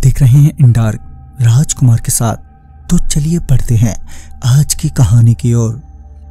देख रहे हैं इन डार्क राजकुमार के साथ। तो चलिए बढ़ते हैं आज की कहानी की ओर।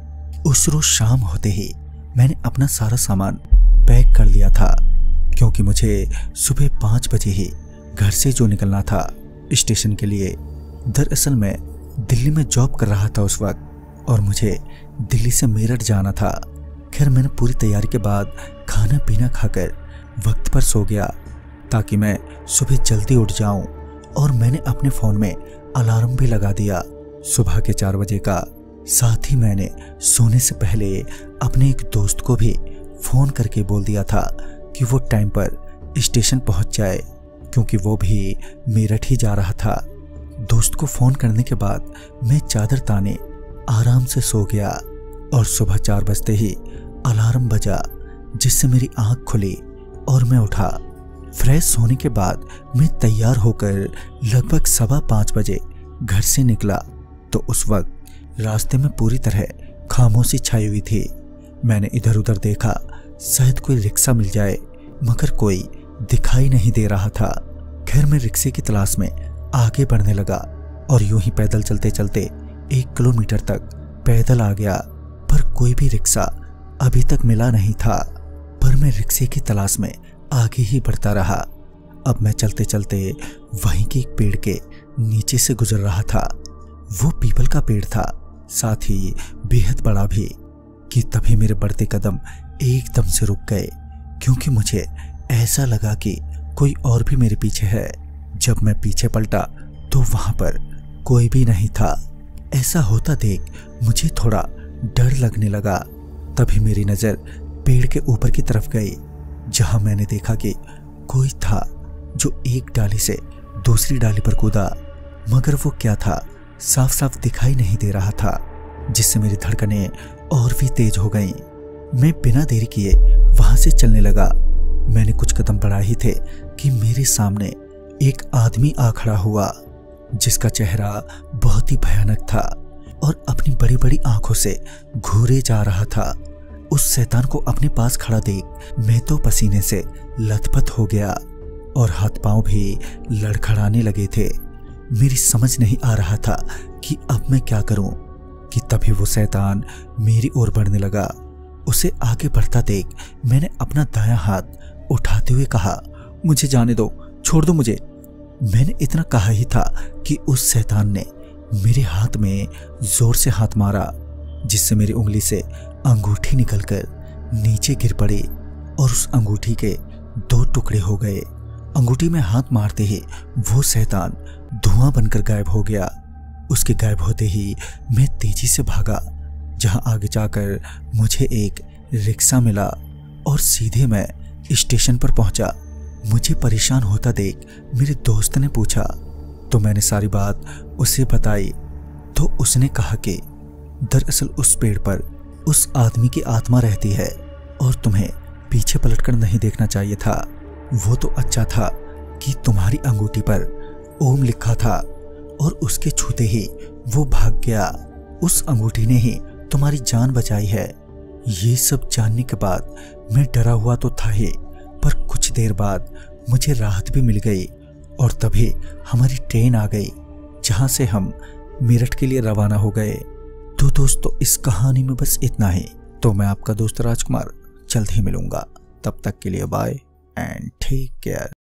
उस रोज शाम होते ही मैंने अपना सारा सामान पैक कर लिया था, क्योंकि मुझे सुबह 5 बजे ही घर से जो निकलना था स्टेशन के लिए। दरअसल मैं दिल्ली में जॉब कर रहा था उस वक्त, और मुझे दिल्ली से मेरठ जाना था। खैर मैंने पूरी तैयारी के बाद खाना पीना खाकर वक्त पर सो गया, ताकि मैं सुबह जल्दी उठ जाऊं। और मैंने अपने फ़ोन में अलार्म भी लगा दिया सुबह के 4 बजे का। साथ ही मैंने सोने से पहले अपने एक दोस्त को भी फ़ोन करके बोल दिया था कि वो टाइम पर स्टेशन पहुंच जाए, क्योंकि वो भी मेरठ ही जा रहा था। दोस्त को फ़ोन करने के बाद मैं चादर ताने आराम से सो गया, और सुबह 4 बजते ही अलार्म बजा, जिससे मेरी आँख खुली और मैं उठा। फ्रेश होने के बाद मैं तैयार होकर लगभग 5:15 बजे घर से निकला, तो उस वक्त रास्ते में पूरी तरह खामोशी छाई हुई थी। मैंने इधर उधर देखा, शायद कोई रिक्शा मिल जाए, मगर कोई दिखाई नहीं दे रहा था। खैर मैं रिक्शे की तलाश में आगे बढ़ने लगा, और यूं ही पैदल चलते चलते 1 किलोमीटर तक पैदल आ गया, पर कोई भी रिक्शा अभी तक मिला नहीं था। पर मैं रिक्शे की तलाश में आगे ही बढ़ता रहा। अब मैं चलते चलते वहीं के एक पेड़ के नीचे से गुजर रहा था। वो पीपल का पेड़ था, साथ ही बेहद बड़ा भी, कि तभी मेरे बढ़ते कदम एकदम से रुक गए, क्योंकि मुझे ऐसा लगा कि कोई और भी मेरे पीछे है। जब मैं पीछे पलटा तो वहां पर कोई भी नहीं था। ऐसा होता देख मुझे थोड़ा डर लगने लगा। तभी मेरी नज़र पेड़ के ऊपर की तरफ गई, जहां मैंने देखा कि कोई था जो एक डाली से दूसरी डाली पर कूदा, मगर वो क्या था साफ साफ दिखाई नहीं दे रहा था, जिससे मेरी धड़कनें और भी तेज हो गईं। मैं बिना देरी किए वहां से चलने लगा। मैंने कुछ कदम बढ़ा ही थे कि मेरे सामने एक आदमी आ खड़ा हुआ, जिसका चेहरा बहुत ही भयानक था और अपनी बड़ी बड़ी आंखों से घूरे जा रहा था। उस शैतान को अपने पास खड़ा देख मैं तो पसीने से लथपथ हो गया, और हाथ पांव भी लड़खड़ाने लगे थे। मेरी समझ नहीं आ रहा था कि अब मैं क्या करूं, कि तभी वो शैतान मेरी ओर बढ़ने लगा। उसे आगे बढ़ता देख मैंने अपना दायां हाथ उठाते हुए कहा, मुझे जाने दो, छोड़ दो मुझे। मैंने इतना कहा ही था कि उस शैतान ने मेरे हाथ में जोर से हाथ मारा, जिससे मेरी उंगली से अंगूठी निकलकर नीचे गिर पड़ी, और उस अंगूठी के 2 टुकड़े हो गए। अंगूठी में हाथ मारते ही वो शैतान धुआं बनकर गायब हो गया। उसके गायब होते ही मैं तेजी से भागा, जहां आगे जाकर मुझे एक रिक्शा मिला, और सीधे मैं स्टेशन पर पहुंचा। मुझे परेशान होता देख मेरे दोस्त ने पूछा, तो मैंने सारी बात उसे बताई। तो उसने कहा कि दरअसल उस पेड़ पर उस आदमी की आत्मा रहती है, और तुम्हें पीछे पलटकर नहीं देखना चाहिए था। वो तो अच्छा था कि तुम्हारी अंगूठी पर ओम लिखा था, और उसके छूते ही वो भाग गया। उस अंगूठी ने ही तुम्हारी जान बचाई है। ये सब जानने के बाद मैं डरा हुआ तो था ही, पर कुछ देर बाद मुझे राहत भी मिल गई, और तभी हमारी ट्रेन आ गई, जहां से हम मेरठ के लिए रवाना हो गए। तो दोस्तों इस कहानी में बस इतना ही। तो मैं आपका दोस्त राजकुमार जल्द ही मिलूंगा। तब तक के लिए बाय एंड टेक केयर।